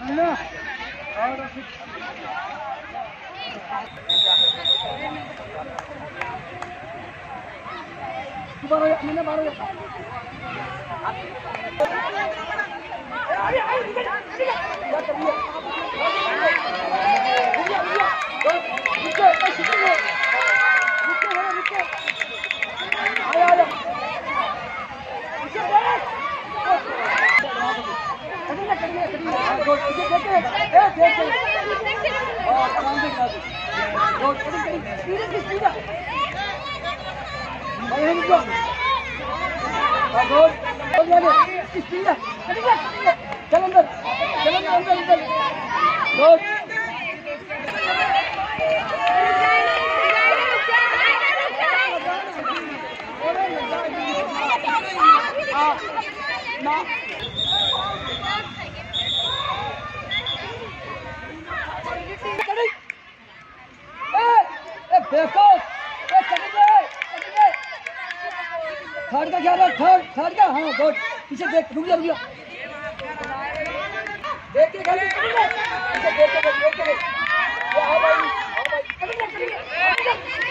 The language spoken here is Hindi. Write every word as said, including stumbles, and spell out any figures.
चल अंदर चल अंदर अंदर अंदर थर्ड का ख्याल रख, थर्ड थर्ड का, हाँ गुड। पीछे देख, रुक जा रुक जा, देख के खाली पीछे देख के देख के आओ भाई, आओ भाई,